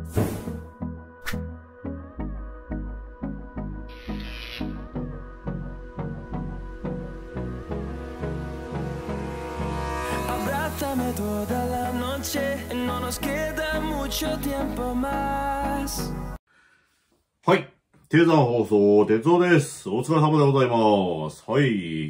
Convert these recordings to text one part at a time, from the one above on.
Abrázame toda la noche, no nos queda mucho tiempo más. はい。低山放送、哲夫です。お疲れ様でございます。はい。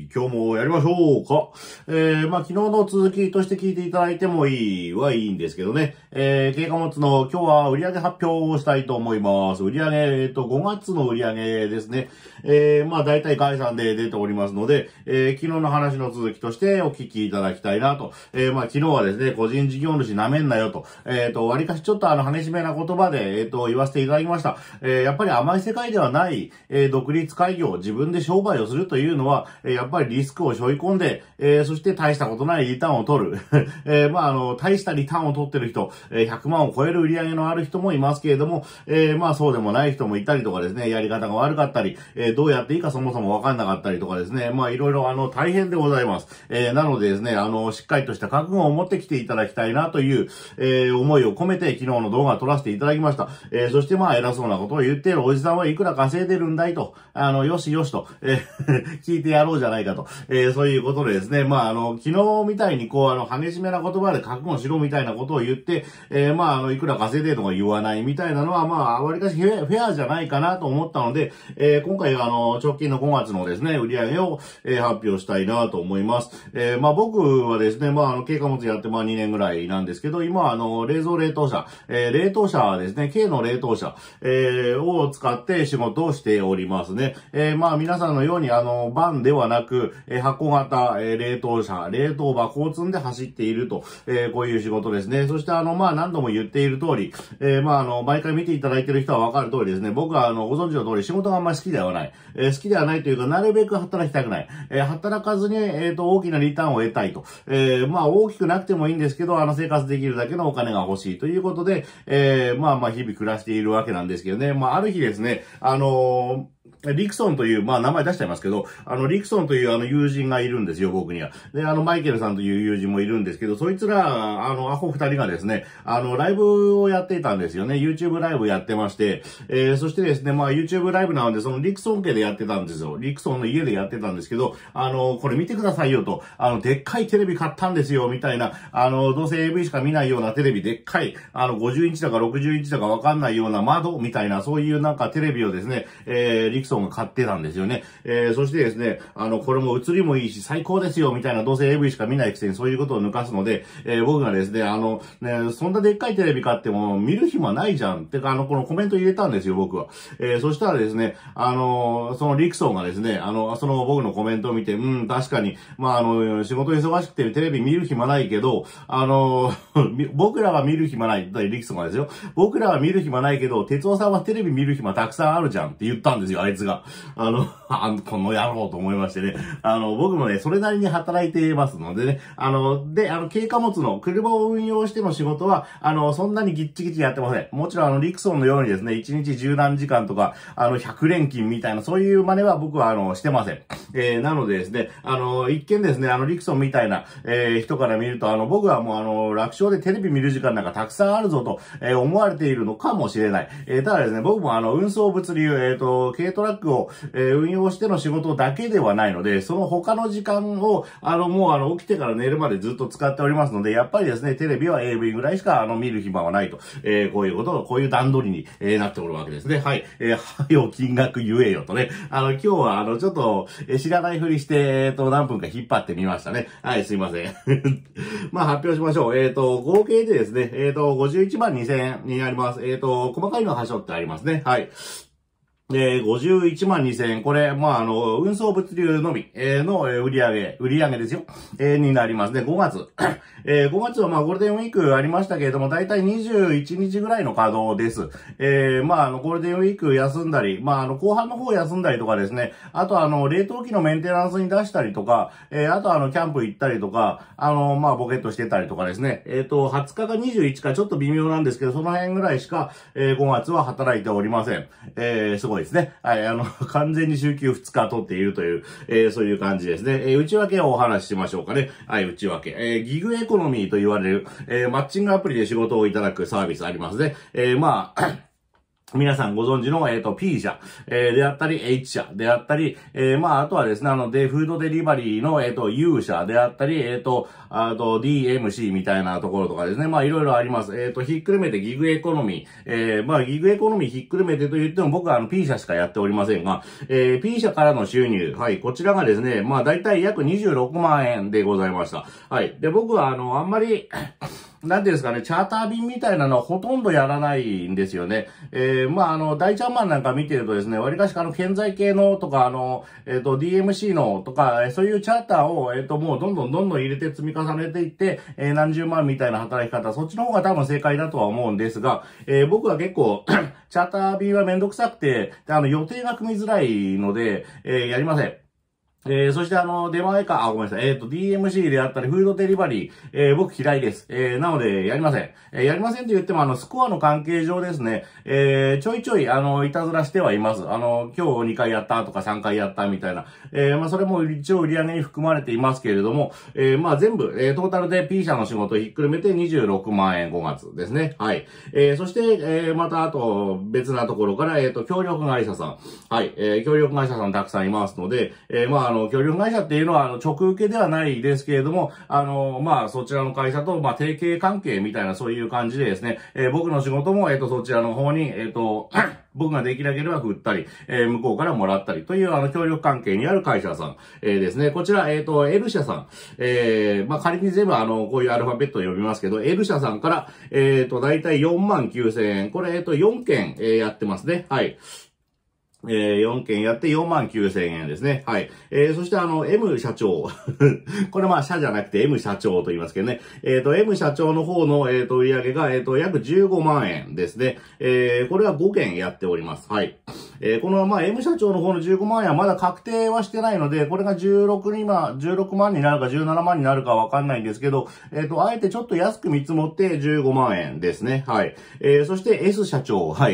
今日もやりましょうか。昨日の続きとして聞いていただいてもいいんですけどね。経過物の今日は売上発表をしたいと思います。売上、5月の売上ですね。大体概算で出ておりますので、昨日の話の続きとしてお聞きいただきたいなと。昨日はですね、個人事業主舐めんなよと。割かしちょっと激しめな言葉で、言わせていただきました。やっぱり甘い世界ではない、独立開業、自分で商売をするというのは、やっぱりリスクを背負い込んで、そして大したことないリターンを取る。大したリターンを取ってる人、100万を超える売り上げのある人もいますけれども、そうでもない人もいたりとかですね、やり方が悪かったり、どうやっていいかそもそもわかんなかったりとかですね、いろいろ大変でございます。なのでですね、しっかりとした覚悟を持ってきていただきたいなという、思いを込めて昨日の動画を撮らせていただきました。そして偉そうなことを言っているおじさんはいくら稼いでるんだいと、よしよしと、聞いてやろうじゃないかと、そういうことでですね、昨日みたいに激しめな言葉で覚悟しろみたいなことを言って、いくら稼いでるとか言わないみたいなのは、わりかしフェアじゃないかなと思ったので、今回直近の5月のですね、売上を、発表したいなと思います。僕はですね、経過物やって2年ぐらいなんですけど、今冷蔵冷凍車、冷凍車ですね、軽の冷凍車、を使って仕事をしておりますね。皆さんのようにバンではなく、箱型、冷凍車、冷凍箱を積んで走っていると、こういう仕事ですね。そして何度も言っている通り、毎回見ていただいている人はわかる通りですね。僕はご存知の通り仕事があんまり好きではない。好きではないというか、なるべく働きたくない。働かずに、大きなリターンを得たいと。大きくなくてもいいんですけど、生活できるだけのお金が欲しいということで、日々暮らしているわけなんですけどね。ある日ですね、リクソンという、名前出しちゃいますけど、リクソンという友人がいるんですよ、僕には。で、マイケルさんという友人もいるんですけど、そいつら、アホ二人がですね、ライブをやっていたんですよね。YouTube ライブやってまして、そしてですね、YouTube ライブなので、そのリクソン家でやってたんですよ。リクソンの家でやってたんですけど、これ見てくださいよと、でっかいテレビ買ったんですよ、みたいな、どうせ AV しか見ないようなテレビ、でっかい、50インチだか60インチだかわかんないような窓、みたいな、そういうテレビをですね、リクソンが買ってたんですよね。そしてですね、これも映りもいいし最高ですよ、みたいな、どうせ AV しか見ないくせにそういうことを抜かすので、僕がですね、そんなでっかいテレビ買っても見る暇ないじゃんってか、このコメント入れたんですよ、僕は。そしたらですね、そのリクソンがですね、その僕のコメントを見て、確かに、仕事忙しくてテレビ見る暇ないけど、僕らは見る暇ない、リクソンがですよ。僕らは見る暇ないけど、哲夫さんはテレビ見る暇たくさんあるじゃんって言ったんですよ、あいつが。この野郎と思いましてね。僕もね、それなりに働いていますのでね。軽貨物の車を運用しての仕事は、そんなにギッチギチやってません。もちろんリクソンのようにですね、1日10何時間とか、100連勤みたいな、そういう真似は僕は、してません。なのでですね、一見ですね、リクソンみたいな、人から見ると、僕はもう、楽勝でテレビ見る時間なんかたくさんあるぞと、思われているのかもしれない。ただですね、僕も運送物流、軽トラックを、運用しての仕事だけではないので、その他の時間を、起きてから寝るまでずっと使っておりますので、やっぱりですね、テレビは AV ぐらいしか、見る暇はないと、こういうことを、こういう段取りに、なっておるわけですね。はい。はよ、金額言えよとね。今日は、ちょっと、知らないふりして、何分か引っ張ってみましたね。はい、すいません。発表しましょう。合計でですね、51万2000円になります。細かいのは端折ってありますね。はい。51万2000円。これ、運送物流のみ、の売上ですよ。になりますね。5月。5月はゴールデンウィークありましたけれども、だいたい21日ぐらいの稼働です。ゴールデンウィーク休んだり、後半の方休んだりとかですね。あと冷凍機のメンテナンスに出したりとか、あとキャンプ行ったりとか、ボケットしてたりとかですね。20日か21かちょっと微妙なんですけど、その辺ぐらいしか、5月は働いておりません。すごいですね。はい、完全に週休2日取っているという、そういう感じですね。内訳をお話ししましょうかね。はい、内訳。ギグエコノミーと言われる、マッチングアプリで仕事をいただくサービスありますね。皆さんご存知の、P 社、であったり、H 社であったり、あとはですね、フードデリバリーの、U 社であったり、DMC みたいなところとかですね。いろいろあります。ひっくるめてギグエコノミー。ギグエコノミーひっくるめてと言っても僕はP 社しかやっておりませんが、P 社からの収入。はい、こちらがですね、だいたい約26万円でございました。はい。で、僕はあんまり、なんていうんですかね、チャーター便みたいなのはほとんどやらないんですよね。大ちゃんマンなんか見てるとですね、割かし建材系のとか、DMC のとか、そういうチャーターを、もうどんどん入れて積み重ねていって、何十万みたいな働き方、そっちの方が多分正解だとは思うんですが、僕は結構、チャーター便はめんどくさくて、予定が組みづらいので、やりません。そして出前か、ごめんなさい。DMC であったり、フードデリバリー、僕嫌いです。なので、やりません。やりませんと言っても、スコアの関係上ですね、ちょいちょい、いたずらしてはいます。今日2回やったとか3回やったみたいな。それも一応売り上げに含まれていますけれども、全部、トータルで P 社の仕事をひっくるめて26万円5月ですね。はい。そして、また、あと、別なところから、協力会社さん。はい。協力会社さんたくさんいますので、協力会社っていうのは、直受けではないですけれども、そちらの会社と、提携関係みたいな、そういう感じでですね、僕の仕事も、そちらの方に、僕ができなければ振ったり、向こうからもらったりという、協力関係にある会社さん、ですね。こちら、L 社さん、仮に全部こういうアルファベットを読みますけど、L 社さんから、だいたい49,000円。これ、4件、やってますね。はい。4件やって49,000円ですね。はい。そして M 社長。これ社じゃなくて M 社長と言いますけどね。M 社長の方の、売上が、約15万円ですね。これは5件やっております。はい。この、M 社長の方の15万円はまだ確定はしてないので、これが16万になるか17万になるかわかんないんですけど、あえてちょっと安く見積もって15万円ですね。はい。そして S 社長。はい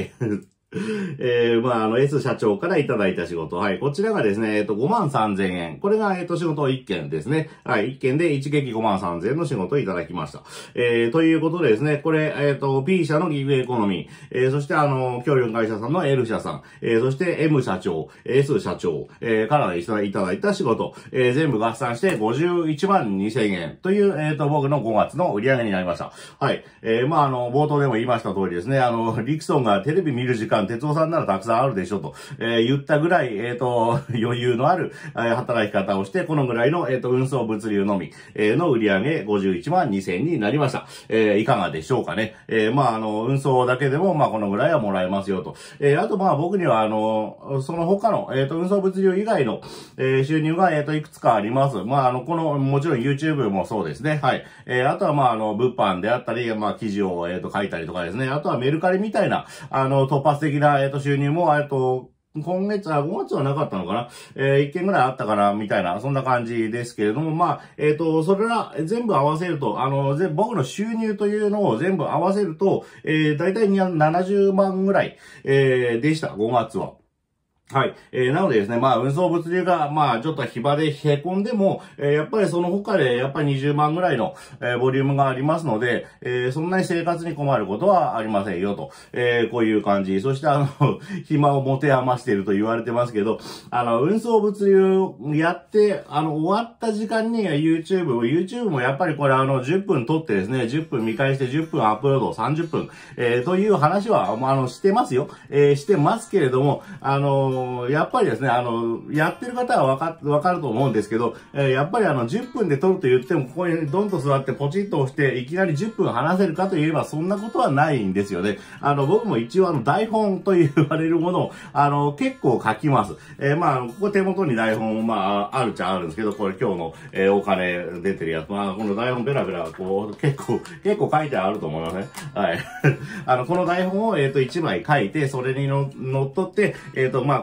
。S 社長からいただいた仕事。はい。こちらがですね、53,000円。これが、仕事1件ですね。はい。1件で一撃53,000円の仕事をいただきました。ということでですね、これ、P 社のギグエコノミー、そして協力会社さんの L 社さん、そして M 社長、S 社長、からいただいた仕事、全部合算して512,000円という、僕の5月の売り上げになりました。はい。冒頭でも言いました通りですね、リクソンがテレビ見る時間、哲夫さんならたくさんあるでしょと、言ったぐらい、余裕のある、働き方をして、このぐらいの、運送物流のみ、の売り上げ512,000円になりました。いかがでしょうかね。運送だけでも、このぐらいはもらえますよと。あと、僕には、その他の、運送物流以外の、収入が、いくつかあります。もちろん YouTube もそうですね。はい。あとは、物販であったり、記事を、書いたりとかですね。あとはメルカリみたいな、突発的な、収入も、5月はなかったのかな1件ぐらいあったかなみたいな、そんな感じですけれども、それら全部合わせると、僕の収入というのを全部合わせると、だいたい70万ぐらい、でした、5月は。はい。なのでですね、運送物流が、ちょっと暇で凹んでも、やっぱりその他で、やっぱり20万ぐらいの、ボリュームがありますので、そんなに生活に困ることはありませんよと。こういう感じ。そして暇を持て余していると言われてますけど、運送物流やって、終わった時間に YouTube もやっぱりこれ10分撮ってですね、10分見返して10分アップロード30分、という話は、してますよ。してますけれども、やっぱりですね、やってる方はわかると思うんですけど、やっぱり10分で撮ると言っても、ここにドンと座ってポチッと押して、いきなり10分話せるかといえば、そんなことはないんですよね。僕も一応台本と言われるものを、結構書きます。ここ手元に台本、あるっちゃあるんですけど、これ今日の、お金出てるやつ、この台本ベラベラ、結構書いてあると思いますね。はい。この台本を、1枚書いて、それにのっとって、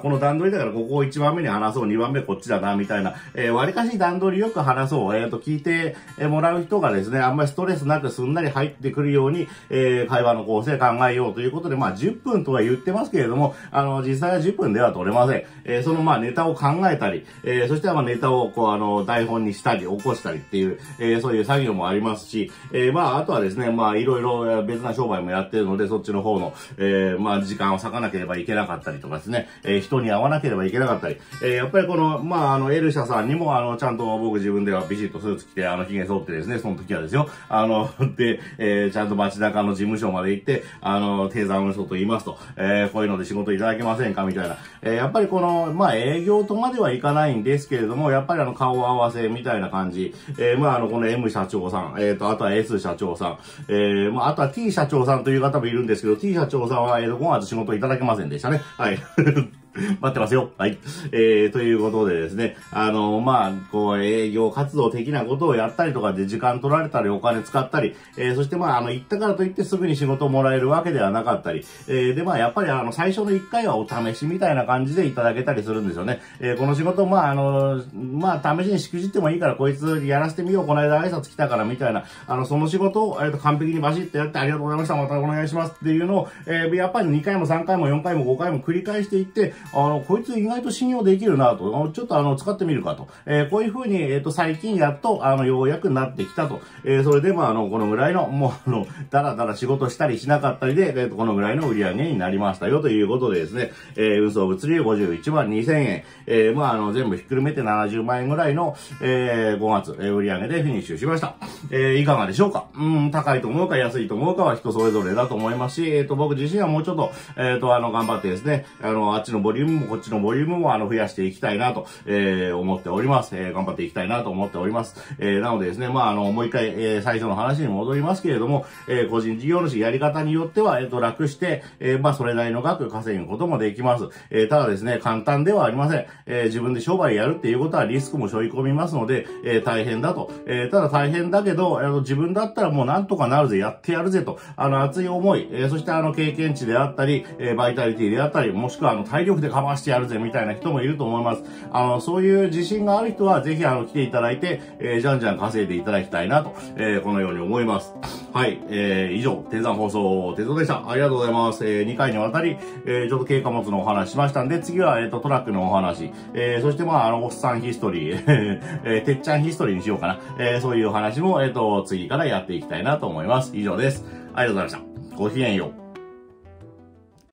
この段取りだからここを1番目に話そう、2番目こっちだな、みたいな、割かし段取りよく話そう、聞いてもらう人がですね、あんまりストレスなくすんなり入ってくるように、会話の構成考えようということで、まあ、10分とは言ってますけれども、実際は10分では取れません。そのまあ、ネタを考えたり、そしてまあ、ネタをこう、台本にしたり、起こしたりっていう、そういう作業もありますし、まあ、あとはですね、まあ、いろいろ別な商売もやってるので、そっちの方の、まあ、時間を割かなければいけなかったりとかですね、人に会わなければいけなかったり、やっぱりこの、まあ、L 社さんにも、ちゃんと僕自分ではビシッとスーツ着て、髭剃ってですね、その時はですよ、で、ちゃんと街中の事務所まで行って、低山の人と言いますと、こういうので仕事いただけませんかみたいな。やっぱりこの、まあ、営業とまではいかないんですけれども、やっぱり顔合わせみたいな感じ。まあ、この M 社長さん、あとは S 社長さん、まあ、あとは T 社長さんという方もいるんですけど、T 社長さんは、5月仕事いただけませんでしたね。はい。待ってますよ。はい。ということでですね、まあ、こう、営業活動的なことをやったりとかで時間取られたりお金使ったり、そしてまあ、行ったからといってすぐに仕事をもらえるわけではなかったり、で、まあ、やっぱり最初の1回はお試しみたいな感じでいただけたりするんですよね。この仕事、まあ、まあ、試しにしくじってもいいからこいつやらせてみよう、この間挨拶来たからみたいな、その仕事を、完璧にバシッとやってありがとうございました、またお願いしますっていうのを、やっぱり2回も3回も4回も5回も繰り返していって、こいつ意外と信用できるなと、ちょっと使ってみるかと、こういう風に、最近やっと、ようやくなってきたと、それでまあ、このぐらいの、もうだらだら仕事したりしなかったりで、このぐらいの売り上げになりましたよということでですね、運送物流51万2000円、まあ、全部ひっくるめて70万円ぐらいの、5月、売り上げでフィニッシュしました。いかがでしょうか？高いと思うか安いと思うかは人それぞれだと思いますし、僕自身はもうちょっと、頑張ってですね、あっちのボリュームもこっちのボリュームも増やしていきたいなと、思っております。頑張っていきたいなと思っております。なのでですね、まあ、もう一回、最初の話に戻りますけれども、個人事業主やり方によっては、楽して、まあ、それなりの額稼ぐこともできます。ただですね、簡単ではありません。自分で商売やるっていうことはリスクも背負い込みますので、大変だと。ただ大変だけど、自分だったらもうなんとかなるぜ、やってやるぜと、熱い思い、そして経験値であったり、バイタリティであったり、もしくは体力でカバーしてやるぜみたいな人もいると思います。そういう自信がある人はぜひ来ていただいて、じゃんじゃん稼いでいただきたいなと、このように思います。はい、以上、低山放送、鉄道でした。ありがとうございます。2回にわたり、ちょっと軽貨物のお話しましたんで、次は、トラックのお話、そしてまあ、おっさんヒストリー、てっちゃんヒストリーにしようかな。そういうお話も、次からやっていきたいなと思います。以上です。ありがとうございました。ごきげんよう。